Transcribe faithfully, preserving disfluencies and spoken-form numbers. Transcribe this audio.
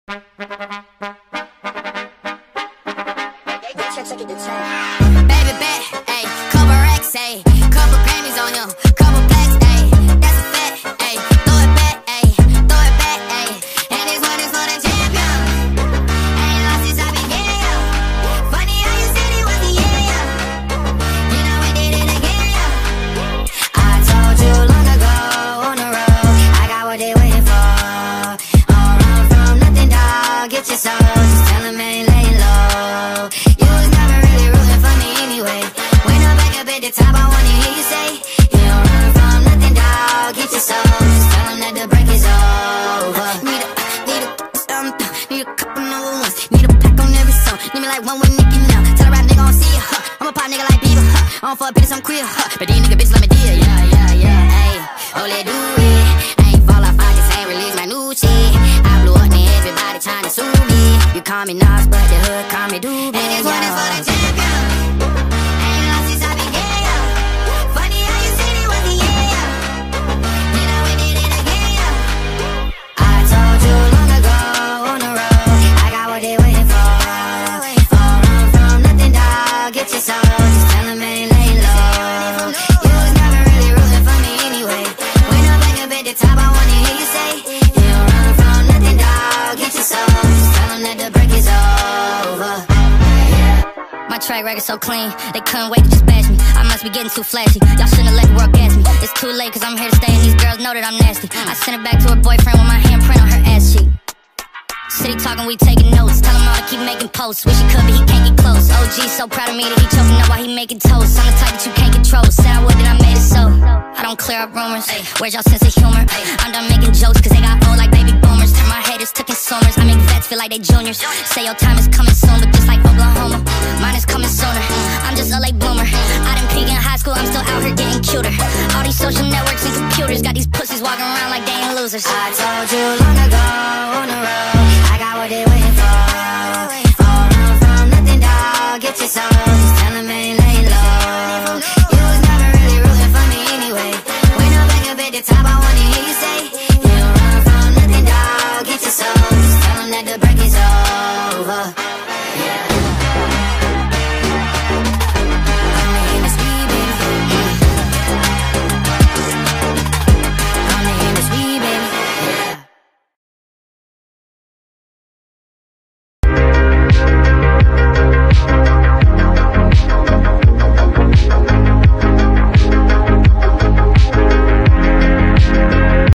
Baby bet, ayy, couple racks, ayy, couple Grammys on him, couple plaques, ayy, that's a fact, ayy, throw it back, ayy, throw it back, ayy, and this one is for the champion. Ain't lost since I began, yo. Funny how you said it was the yeah, yo. You know we did it again, yo. I told you long ago on the road, I got what they waiting for. All run from nothing, dog, get your soul, just tell them ain't laying low. You was never really rooting for me anyway. When I'm back up at the top, I wanna hear you say, you don't run from nothing, dog, get your soul, just tell them that the break is over. Need a, need a, um, need a couple number ones, need a pack on every song, need me like one with Nicki now. Tell a rap nigga I don't see ya, huh. I'm a pop nigga like Bieber, huh. I don't fuck bitches, I'm queer, huh. But these nigga bitches let me deal, yeah, yeah, yeah, ayy. Oh, let do it. I ain't fall off, I just ain't release my new shit. I blew up and everybody tryna sue me. You call me Nas, but the hood call me Doobie. And this one is for the champion. Ain't lost since I began, yo. Funny how you said it was the yeah, yo. You know we did it again, yo. I told you long ago on the road, I got what they waiting for. All run from nothing, dog, get your soul, just tell them ain't laying low. You was never really rooting for me anyway. When I'm back up at the top, I wanna hear you say, you don't run from nothing, dog, get your soul, just tell them that the break is over. My track record so clean, they couldn't wait to just bash me. I must be getting too flashy, y'all shouldn't have let the world gas me. It's too late cause I'm here to stay and these girls know that I'm nasty. I sent it back to her boyfriend with my handprint on her ass cheek. City talking, we taking notes, tell him all to keep making posts. Wish he could but he can't get close. O G so proud of me that he choking up while he making toast. I'm the type that you can't control, said I would then I made it so. I don't clear up rumors, where's y'all sense of humor? I'm done making jokes cause they got old like baby boomers. Turn my haters to consumers, I make vets feel like they juniors. Say your time is coming soon, but just like Oklahoma, mine is coming sooner. I'm just a late bloomer, I didn't peak in high school, I'm still out here getting cuter. All these social networks and computers got these pussies walking around like they ain't losers. I told you long ago